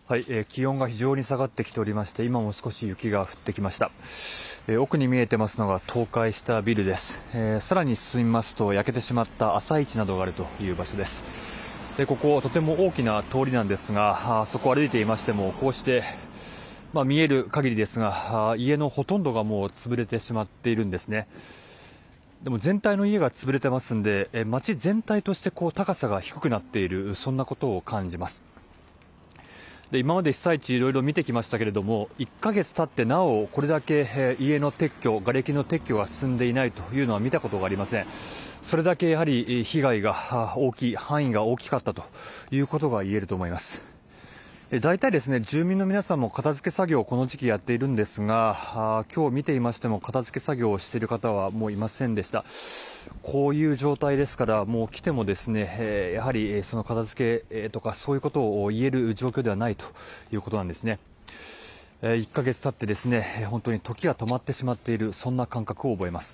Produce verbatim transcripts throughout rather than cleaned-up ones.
はい、えー、気温が非常に下がってきておりまして、今も少し雪が降ってきました。えー、奥に見えてますのが倒壊したビルです。えー、さらに進みますと焼けてしまった朝市などがあるという場所です。でここ、とても大きな通りなんですが、あそこを歩いていましてもこうして、まあ、見える限りですが、家のほとんどがもう潰れてしまっているんですね。でも全体の家が潰れてますんで、え街全体としてこう高さが低くなっている、そんなことを感じます。で今まで被災地いろいろ見てきましたけれども、いっかげつ経ってなおこれだけ、え家の撤去、瓦礫の撤去が進んでいないというのは見たことがありません。それだけやはり被害が大きい、範囲が大きかったということが言えると思います。大体ですね、住民の皆さんも片付け作業をこの時期やっているんですが、今日見ていましても片付け作業をしている方はもういませんでした。こういう状態ですから、もう来てもですね、やはりその片付けとかそういうことを言える状況ではないということなんですね。いっかげつ経ってですね、本当に時が止まってしまっている、そんな感覚を覚えます。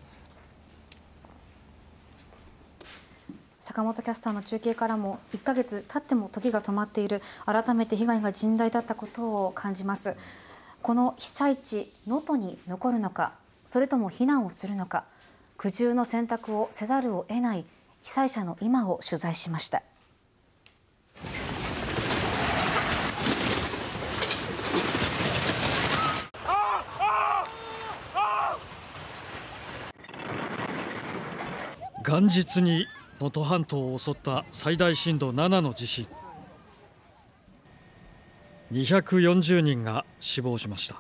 坂本キャスターの中継からもいっかげつ経っても時が止まっている、改めて被害が甚大だったことを感じます。この被災地能登に残るのか、それとも避難をするのか、苦渋の選択をせざるを得ない被災者の今を取材しました。 元日に能登半島を襲った最大震度ななの地震、にひゃくよんじゅうにんが死亡しました。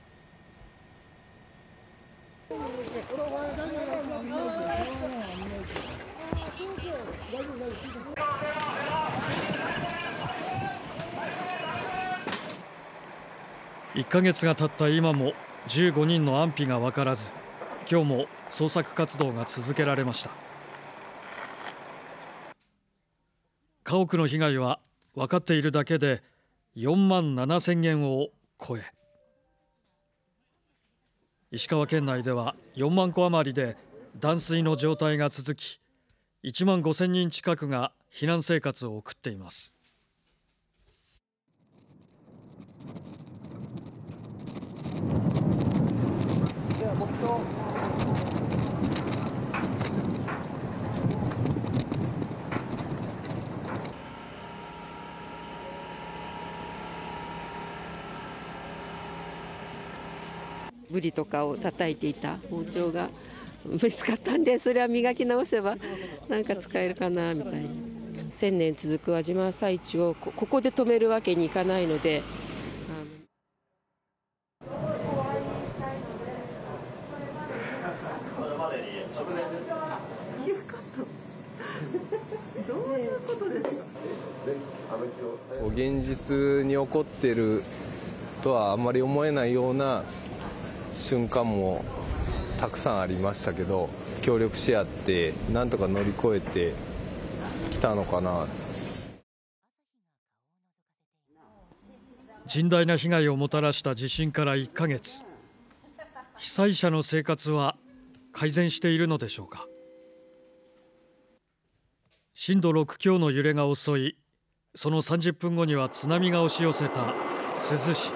いっかげつが経った今もじゅうごにんの安否が分からず、今日も捜索活動が続けられました。家屋の被害は分かっているだけでよんまんななせんげんを超え、石川県内ではよんまんこ余りで断水の状態が続き、いちまんごせんにん近くが避難生活を送っています。 ブリとかを叩いていた包丁が見つかったんで、それは磨き直せばなんか使えるかなみたいな。千年続く輪島朝市をここで止めるわけにいかないので、 それまでに直前です。どういうことですか。 現実に起こっているとはあんまり思えないような瞬間もたくさんありましたけど、協力し合ってなんとか乗り越えてきたのかな。 甚大な被害をもたらした地震からいっかげつ、被災者の生活は改善しているのでしょうか。震度ろく強の揺れが襲い、そのさんじゅっぷんごには津波が押し寄せた珠洲市。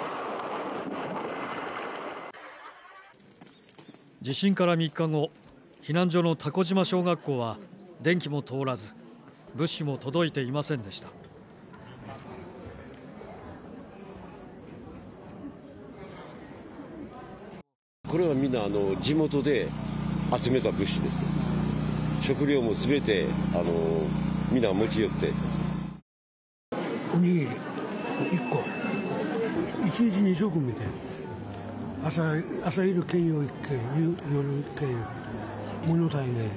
地震からみっかご、避難所の蛸島小学校は電気も通らず、物資も届いていませんでした。 これはみんなあの地元で集めた物資です。食料もすべてあのみんな持ち寄って。 おにぎりいっこ、いちにちにしょくみたいな。朝朝昼兼用いっけん、夜兼用、物足りない、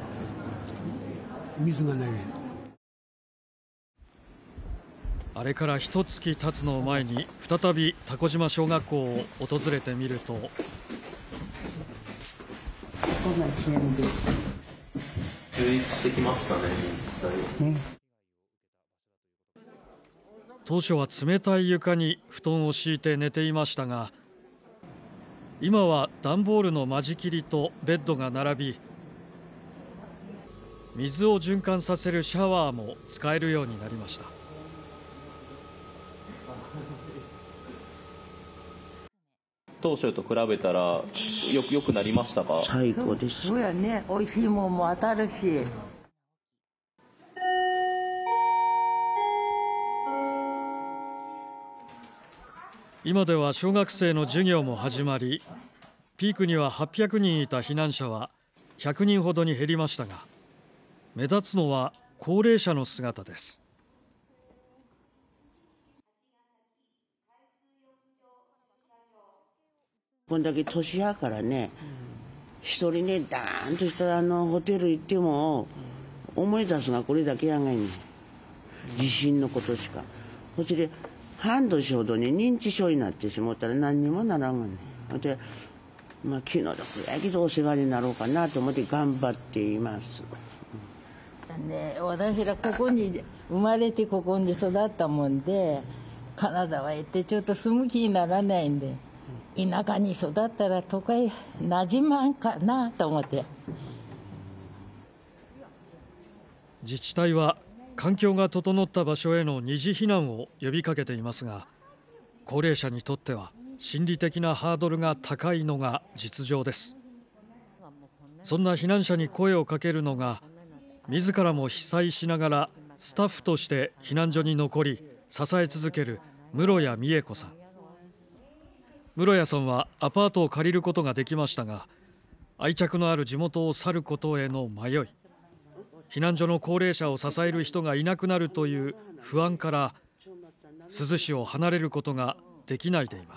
水がない。 あれから一月経つのを前に再び蛸島小学校を訪れてみると、 そんな一年で充実してきましたね、実際。ね、 当初は冷たい床に布団を敷いて寝ていましたが、今は段ボールの間仕切りとベッドが並び、水を循環させるシャワーも使えるようになりました。 当初と比べたらよく良くなりましたか？ 最高です。 そうやね、美味しいもんも当たるし。 今では小学生の授業も始まり、ピークにははっぴゃくにんいた避難者はひゃくにんほどに減りましたが、目立つのは高齢者の姿です。 こんだけ年やからね、一人ね、ダーンとしたあのホテル行っても思い出すのはこれだけやがいね。地震のことしか。そして半年ほどに認知症になってしまったら何にもならんがね。で、まあ、気の毒やけどお世話になろうかなと思って頑張っています。 ね、私らここに生まれてここに育ったもんで、カナダは行ってちょっと住む気にならないんで、田舎に育ったら都会なじまんかなと思って。 自治体は環境が整った場所への二次避難を呼びかけていますが、高齢者にとっては心理的なハードルが高いのが実情です。そんな避難者に声をかけるのが、自らも被災しながらスタッフとして避難所に残り支え続ける室谷美恵子さん。室谷さんはアパートを借りることができましたが、愛着のある地元を去ることへの迷い、避難所の高齢者を支える人がいなくなるという不安から珠洲市を離れることができないでいます。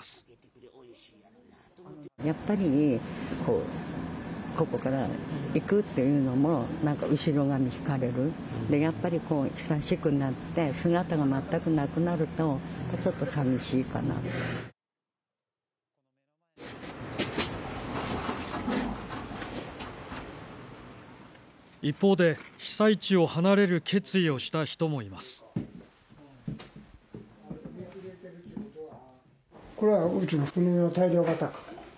やっぱりこうここから行くっていうのもなんか後ろ髪引かれるで、やっぱりこう久しくなって姿が全くなくなるとちょっと寂しいかな。 一方で被災地を離れる決意をした人もいます。 これはうちの船の大量型。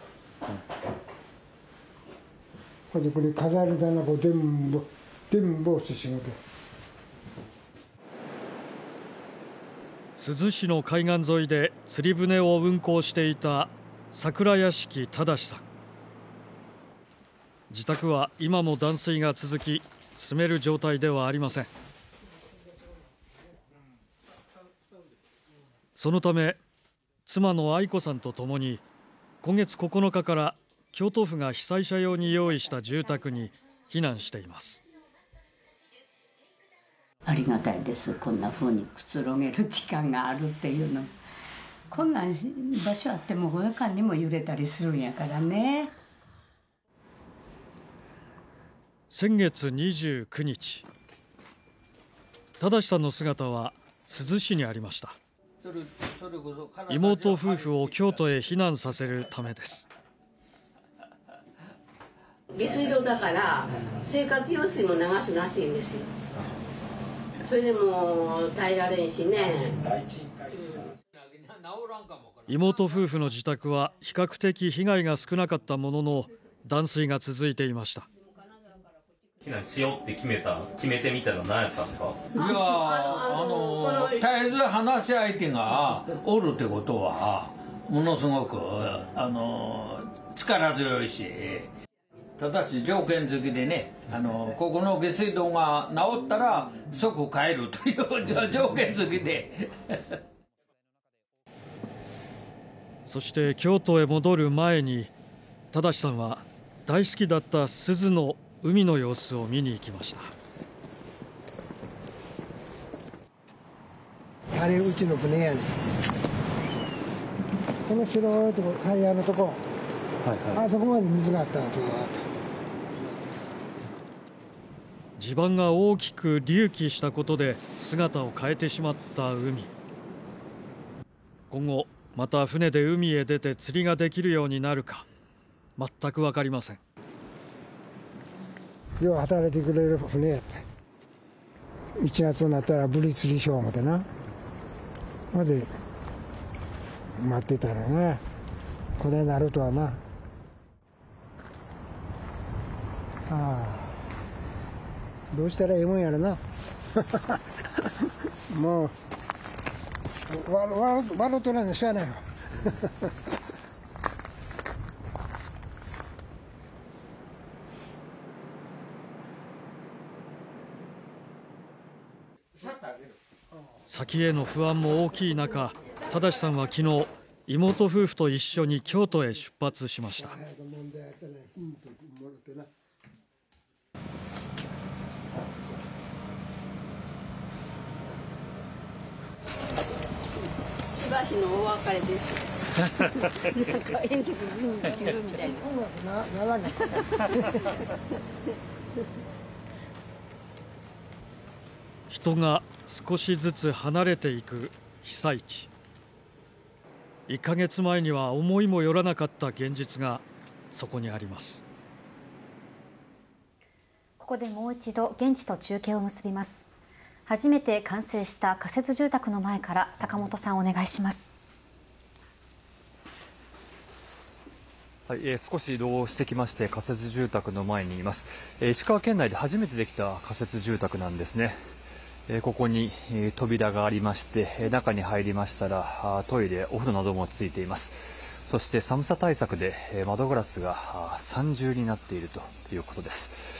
これこれ飾り棚こ全部全部して仕事。 珠洲市の海岸沿いで釣り船を運航していた桜屋敷忠さん。自宅は今も断水が続き、住める状態ではありません。そのため妻の愛子さんとともに今月ここのかから京都府が被災者用に用意した住宅に避難しています。 ありがたいです。こんな風にくつろげる時間があるっていうの。こんな場所あってもご夜間にも揺れたりするんやからね。 先月にじゅうくにち、忠さんの姿は珠洲市にありました。妹夫婦を京都へ避難させるためです。 下水道だから生活用水も流すなって言うんですよ。それでも耐えられんしね。 妹夫婦の自宅は比較的被害が少なかったものの断水が続いていました。 避難しようって決めた決めてみたら何やったんですか？ いやあの絶えず話し相手がおるってことはものすごくあの力強いし、ただし条件付きでね、あのここの下水道が治ったら即帰るという条件付きでそして京都へ戻る前に忠さんは大好きだった珠洲の海の様子を見に行きました。 あれうちの船やねん。この白いとこタイヤのとこ、はいはい、あそこまで水があったのと。 地盤が大きく隆起したことで姿を変えてしまった海。今後また船で海へ出て釣りができるようになるか全く分かりません。 よう働いてくれる船やった。いちがつになったらブリ釣りしよう思ってな。まで待ってたらね、これになるとはな。ああ、どうしたらええもんやろな。もう笑うとないのしゃあないよ。 先への不安も大きい中、正さんは昨日妹夫婦と一緒に京都へ出発しました。 しばしのお別れです。なんか遠足準備みたいな。 人が少しずつ離れていく被災地。いっかげつまえには思いもよらなかった現実がそこにあります。 ここでもう一度現地と中継を結びます。初めて完成した仮設住宅の前から坂本さんお願いします。 はい、えー、少し移動してきまして仮設住宅の前にいます。えー、石川県内で初めてできた仮設住宅なんですね。えー、ここに、えー、扉がありまして、えー、中に入りましたらトイレ、お風呂などもついています。そして寒さ対策で、えー、窓ガラスが三重になっているということです。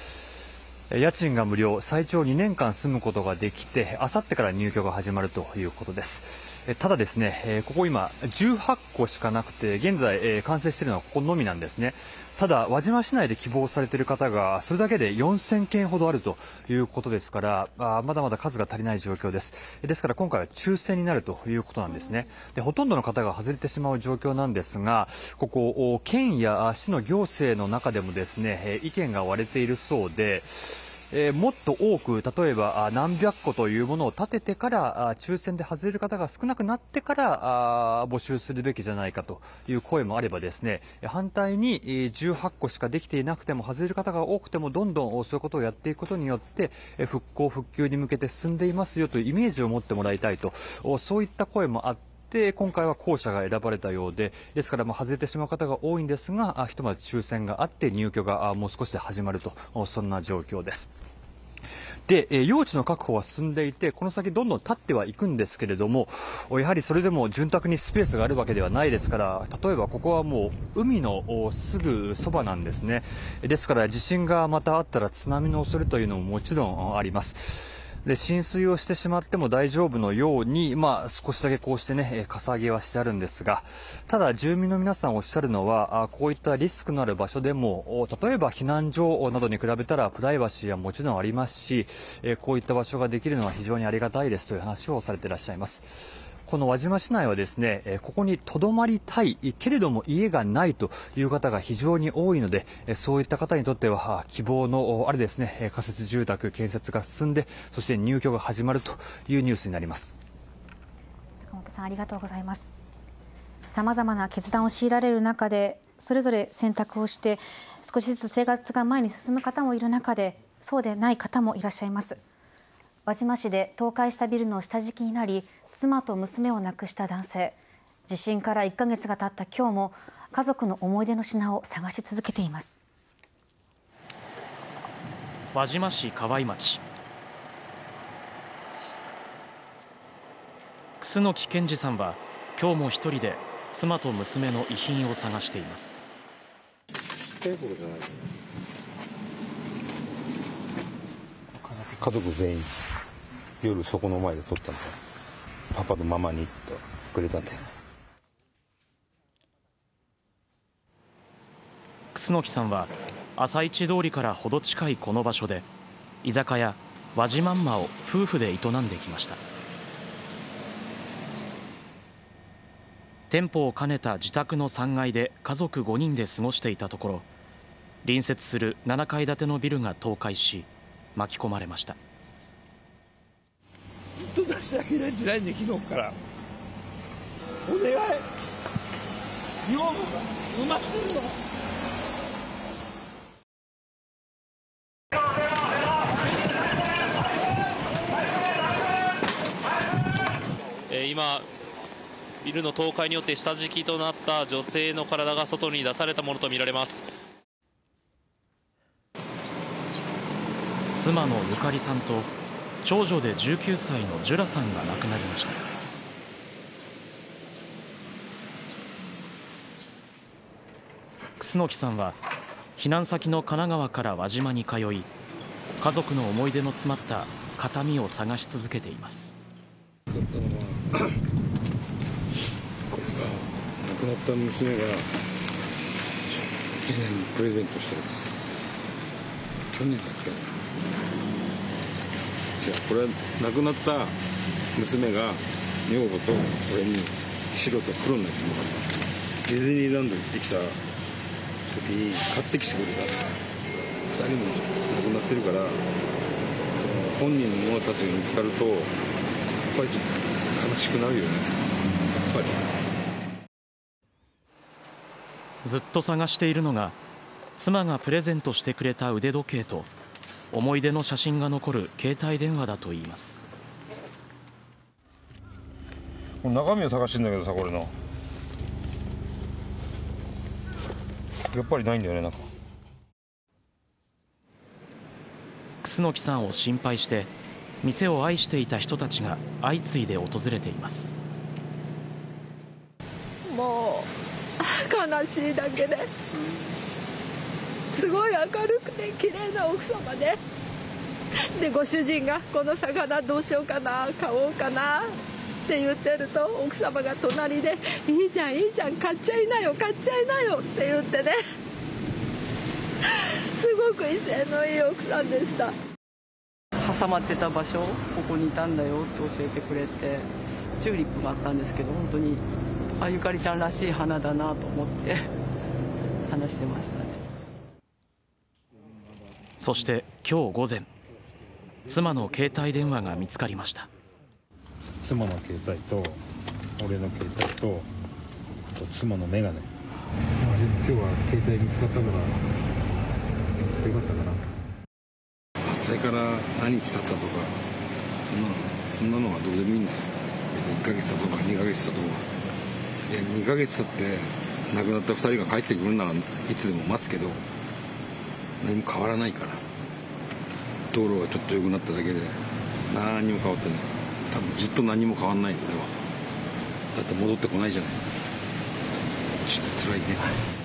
家賃が無料、最長にねんかん住むことができて、あさってから入居が始まるということです。ただですね、ここ今じゅうはっこしかなくて、現在完成しているのはここのみなんですね。ただ輪島市内で希望されている方がそれだけでよんせんけんほどあるということですから、あまだまだ数が足りない状況です。ですから今回は抽選になるということなんですね。でほとんどの方が外れてしまう状況なんですが、ここ県や市の行政の中でもですね、意見が割れているそうで、えー、もっと多く、例えば何百個というものを立ててから抽選で外れる方が少なくなってからあ募集するべきじゃないかという声もあればですね、反対にじゅうはっこしかできていなくても外れる方が多くてもどんどんそういうことをやっていくことによって復興復旧に向けて進んでいますよというイメージを持ってもらいたいと、そういった声もあってで今回は後者が選ばれたようで、ですからまあ外れてしまう方が多いんですが、ひとまず抽選があって入居がもう少しで始まると、そんな状況です。で、用地の確保は進んでいて、この先どんどん立ってはいくんですけれども、やはりそれでも潤沢にスペースがあるわけではないですから、例えばここはもう海のすぐそばなんですね。ですから地震がまたあったら津波の恐れというのももちろんあります。で浸水をしてしまっても大丈夫のように、まあ、少しだけこうしてね、かさ上げはしてあるんですが、ただ住民の皆さんおっしゃるのは、こういったリスクのある場所でも、例えば避難所などに比べたらプライバシーはもちろんありますし、こういった場所ができるのは非常にありがたいですという話をされていらっしゃいます。この輪島市内はですね、ここに留まりたいけれども家がないという方が非常に多いので、そういった方にとっては希望のあるですね、仮設住宅建設が進んで、そして入居が始まるというニュースになります。 坂本さんありがとうございます。さまざまな決断を強いられる中で、それぞれ選択をして少しずつ生活が前に進む方もいる中で、そうでない方もいらっしゃいます。輪島市で倒壊したビルの下敷きになり、妻と娘を亡くした男性、地震からいっかげつが経った今日も家族の思い出の品を探し続けています。 輪島市河合町、楠木健二さんは今日も一人で妻と娘の遺品を探しています。 家族全員夜そこの前で撮ったんだよ。パパとママにってくれたんだよ。 楠木さんは朝市通りからほど近いこの場所で居酒屋輪島んまを夫婦で営んできました。店舗を兼ねた自宅のさんがいで家族ごにんで過ごしていたところ、隣接するななかい建てのビルが倒壊し巻き込まれました。 ずっと出してあげられてないんで、昨日からお願い、女房が埋まってるの。 えー、今ビルの倒壊によって下敷きとなった女性の体が外に出されたものとみられます。 妻のゆかりさんと長女でじゅうきゅうさいのジュラさんが亡くなりました。 楠木さんは避難先の神奈川から輪島に通い、家族の思い出の詰まった形見を探し続けています。 これが亡くなった娘が次男にプレゼントしたやつ。去年だっけな。違う、これは亡くなった娘が女房と俺に白と黒のやつもらった。ディズニーランド行ってきた時に買ってきてくれた。ふたりも亡くなってるから、その本人の者たちが見つかるとやっぱりちょっと悲しくなるよね。やっぱりずっと探しているのが、妻がプレゼントしてくれた腕時計と思い出の写真が残る携帯電話だといいます。 中身を探してんだけどさ、これのやっぱりないんだよね。なんか楠木さんを心配して店を愛していた人たちが相次いで訪れています。 もう悲しいだけですごい明るくて綺麗な奥様で、でご主人がこの魚どうしようかな、買おうかなって言ってると、奥様が隣で「いいじゃんいいじゃん、買っちゃいなよ買っちゃいなよ」って言ってね、すごく威勢のいい奥さんでした。 挟まってた場所、ここにいたんだよって教えてくれて、チューリップがあったんですけど、本当にあゆかりちゃんらしい花だなと思って話してましたね。 そして今日午前、妻の携帯電話が見つかりました。 妻の携帯と俺の携帯と、あと妻の眼鏡。まあでも今日は携帯見つかったからよかったかな。発災から何日経ったとか、そんなのそんなのはどうでもいいんですよ。別にいっかげつ経とかにかげつ経とか。いやにかげつ経って亡くなったふたりが帰ってくるならいつでも待つけど、何も変わらないから。道路がちょっと良くなっただけで何にも変わってない。多分ずっと何も変わんないよ、俺は。だって戻ってこないじゃない。ちょっと辛いね。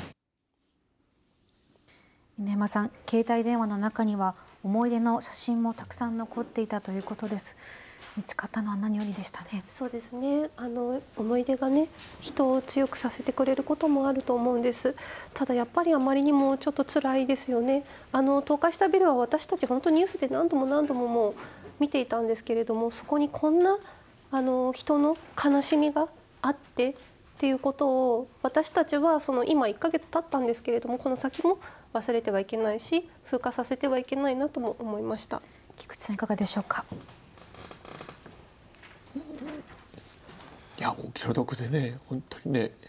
稲山さん、携帯電話の中には思い出の写真もたくさん残っていたということです。見つかったのは何よりでしたね。 そうですね。あの思い出がね、人を強くさせてくれることもあると思うんです。ただやっぱりあまりにもちょっと辛いですよね。あの倒壊したビルは私たち本当にニュースで何度も何度ももう見ていたんですけれども、そこにこんなあの人の悲しみがあってっていうことを、私たちはその今いっかげつ経ったんですけれども、この先も忘れてはいけないし、風化させてはいけないなとも思いました。 菊池さん、いかがでしょうか。 いや、お気の毒でね、本当にね、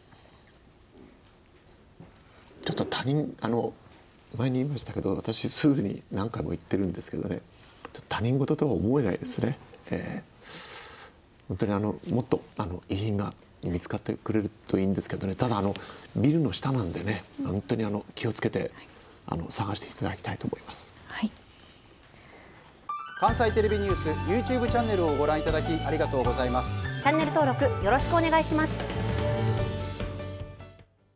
ちょっと他人、あの前に言いましたけど、私すずに何回も言ってるんですけどね、他人事とは思えないですね。えー、本当にあのもっとあの遺品が見つかってくれるといいんですけどね。ただあのビルの下なんでね、本当にあの気をつけてあの探していただきたいと思います。 はい。 関西テレビニュース ユーチューブ チャンネルをご覧いただきありがとうございます。 チャンネル登録よろしくお願いします。